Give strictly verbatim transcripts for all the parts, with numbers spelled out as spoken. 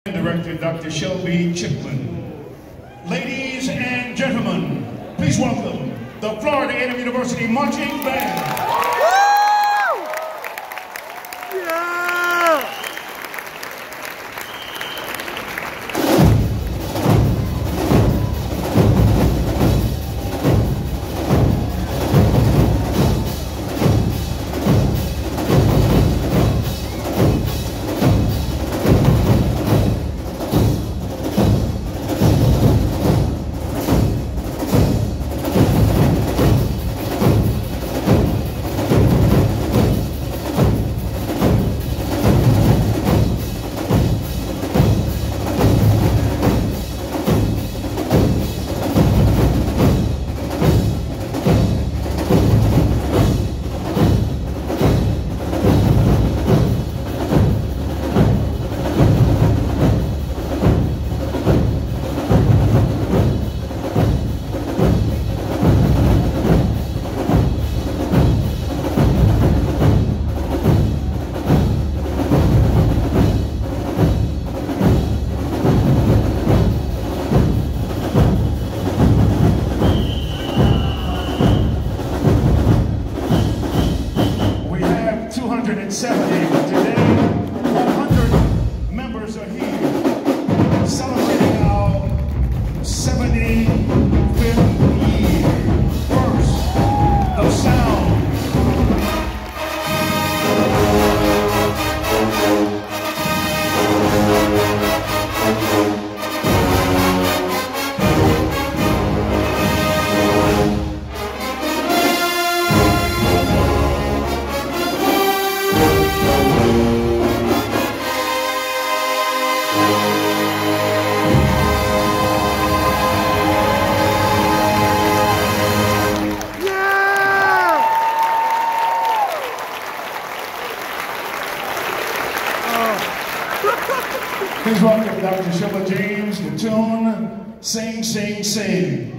Director Doctor Shelby Chipman. Ladies and gentlemen, please welcome the Florida A and M University Marching Band. seventy, but today four hundred members are here celebrating our seventy-fifth year. First, the sound. Please welcome Doctor Sheila James, the tune, Sing, Sing, Sing.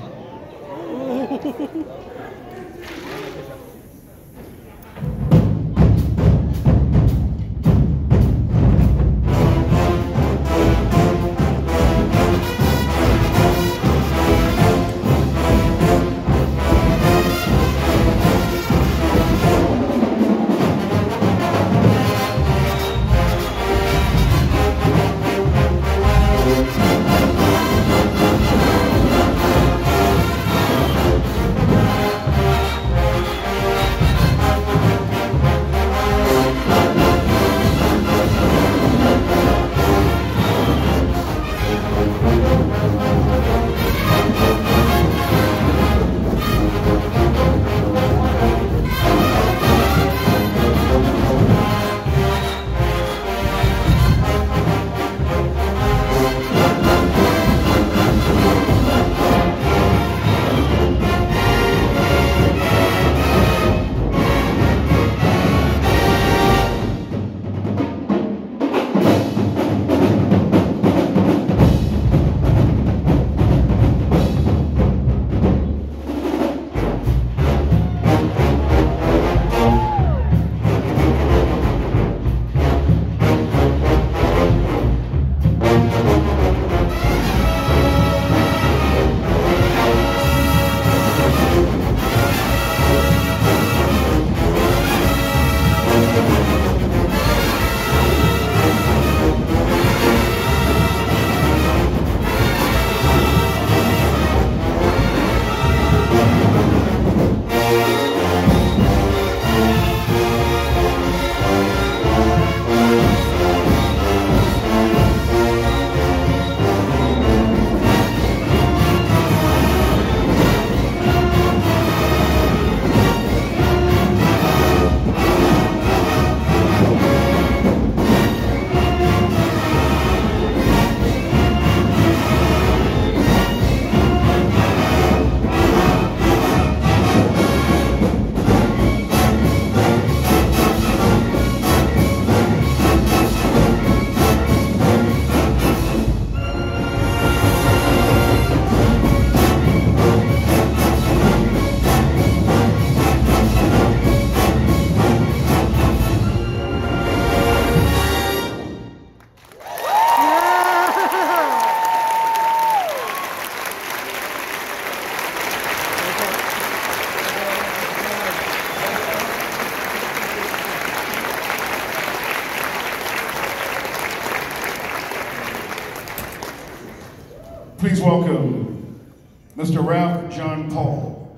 Please welcome Mister Ralph John Paul.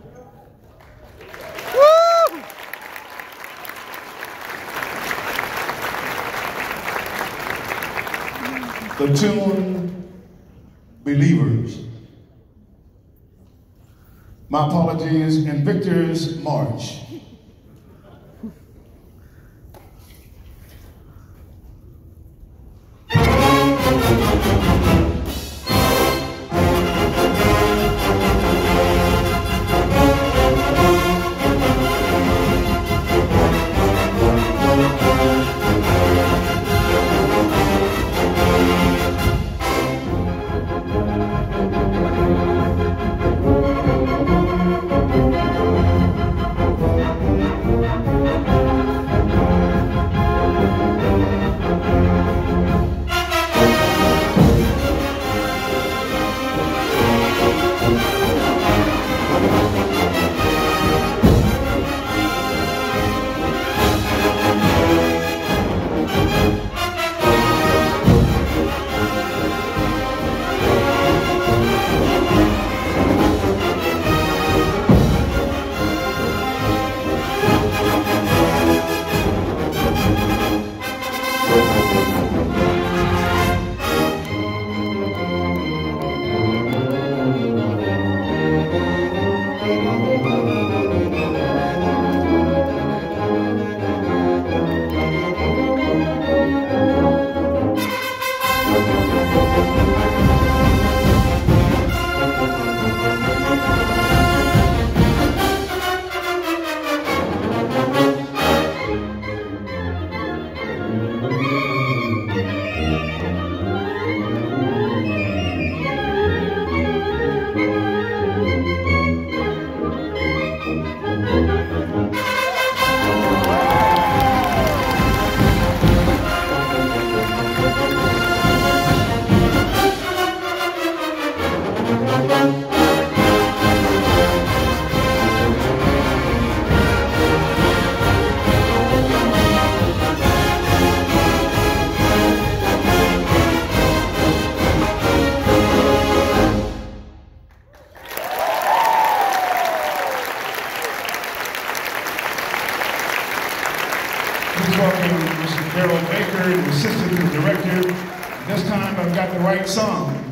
Woo! The tune, Believers. My apologies, and Victor's March. Please welcome Mister Daryl Baker, the assistant to the director. This time I've got the right song,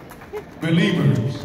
Believers.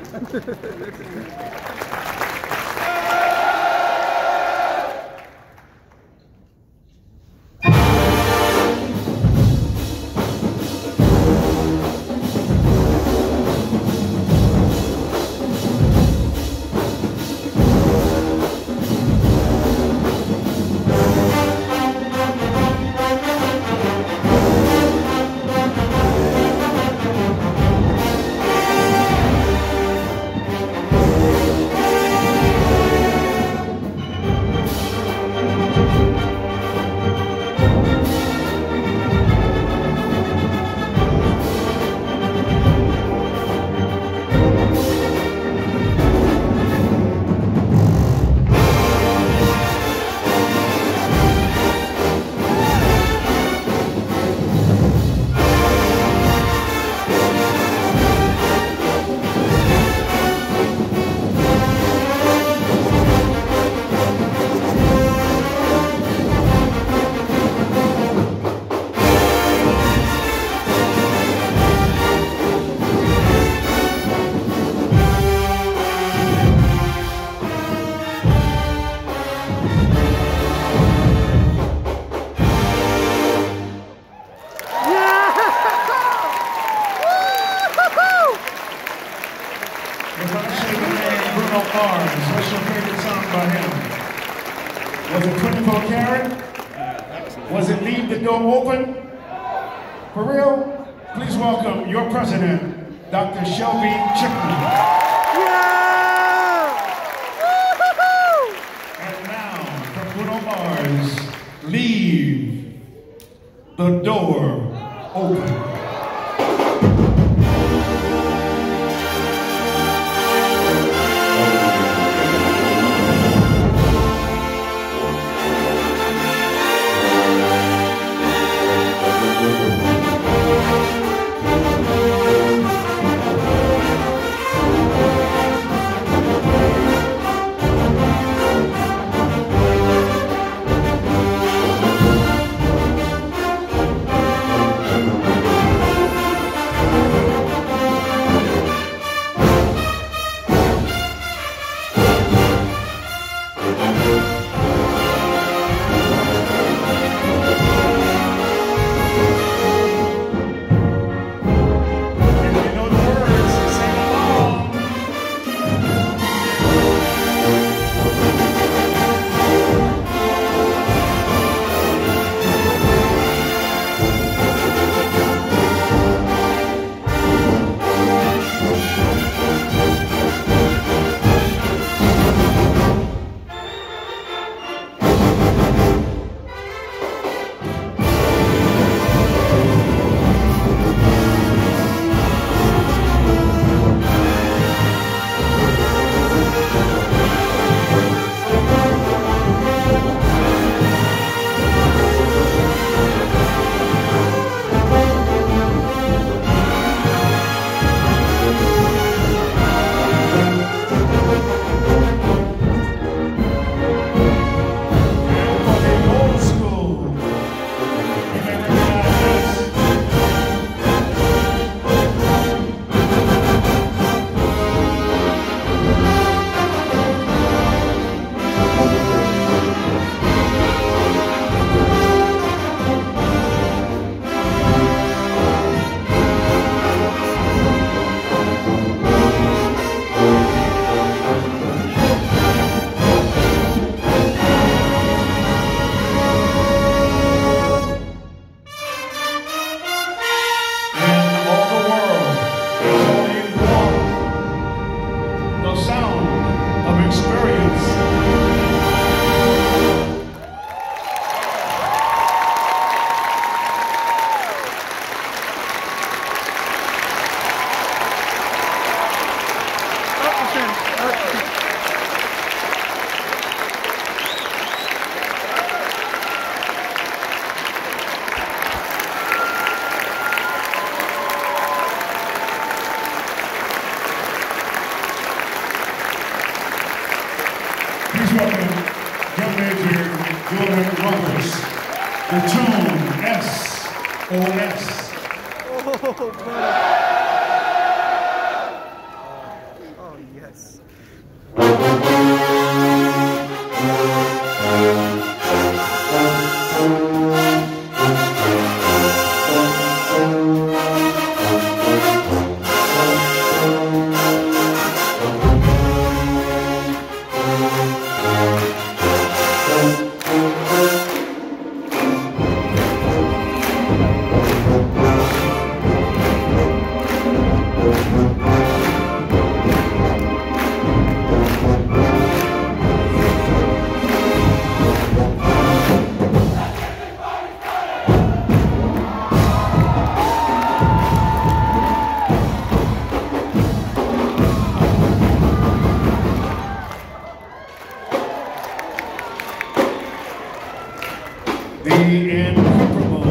Bruno Mars. What's your favorite song by him? Was it twenty-four karat? Was it Leave the Door Open? For real? Please welcome your president, Doctor Shelby Chipman. Yeah! And now, from Bruno Mars, Leave the Door Open. welcome young Major Jordan Roberts, the Tune S O S. Oh, brother. Oh, yes. The incomparable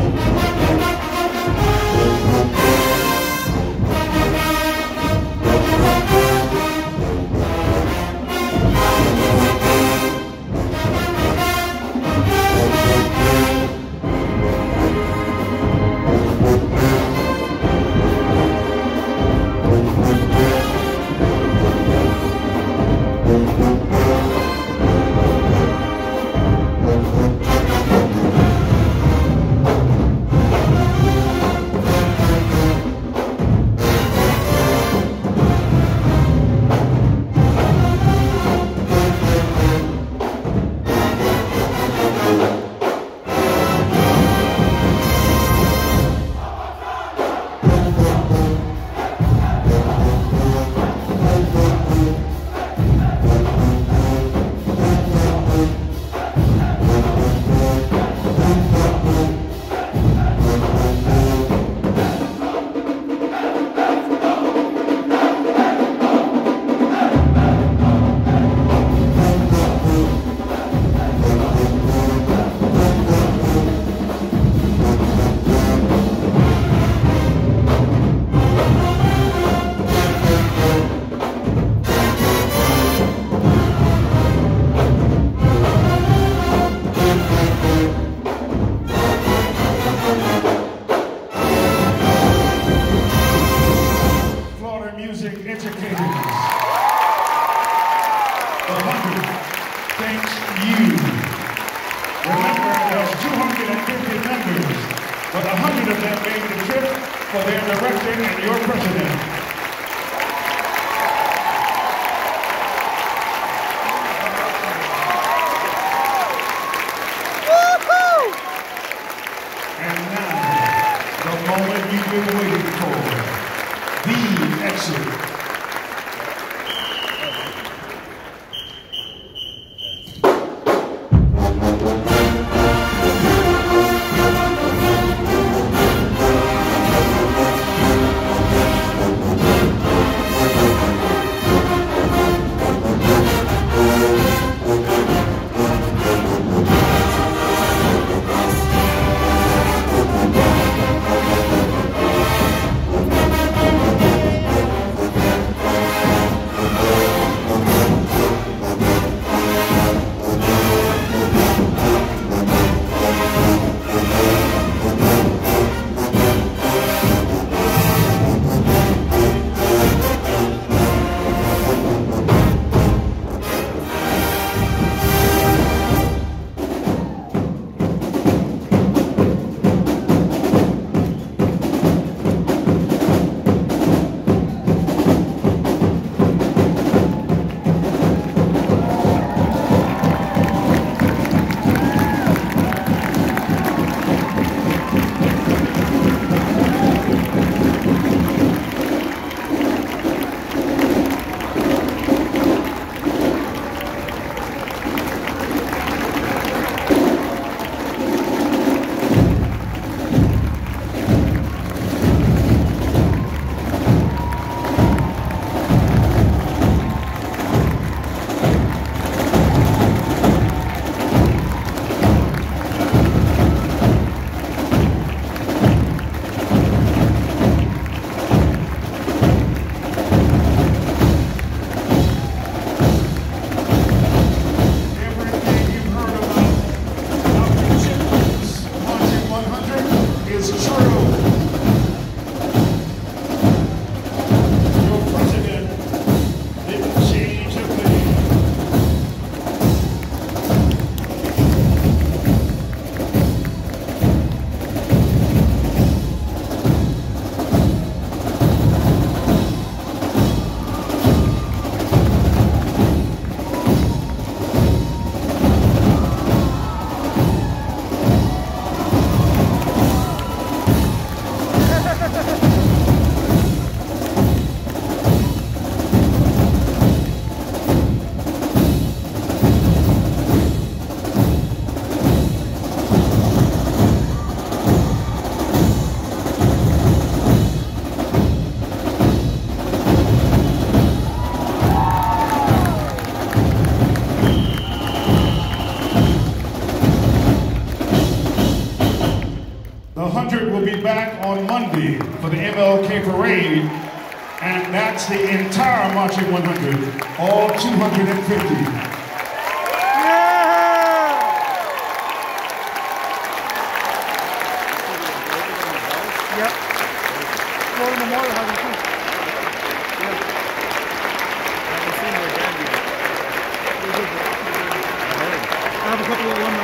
music educators. The hundred thanks you. Remember, there's two hundred fifty members, but a hundred of them made the trip for their director and your president. And now, the moment you've been waiting for, the exit. will be back on Monday for the M L K Parade, and that's the entire Marching one hundred, all two hundred fifty. Yep. Florida Memorial has a too. Yeah. I haven't seen her again yet. I have a couple of alumni